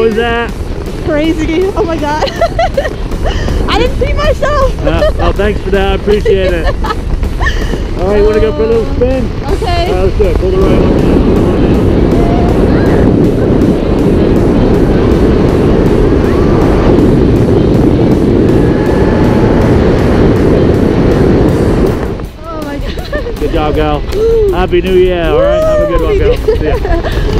was that? Crazy. Oh my god. I didn't see myself. Oh, thanks for that. I appreciate it. All right, you want to go for a little spin? Okay. All right, let's do it. Pull the right one. Oh my god. Good job, gal. Happy New Year. All right, have a good one, gal. See ya.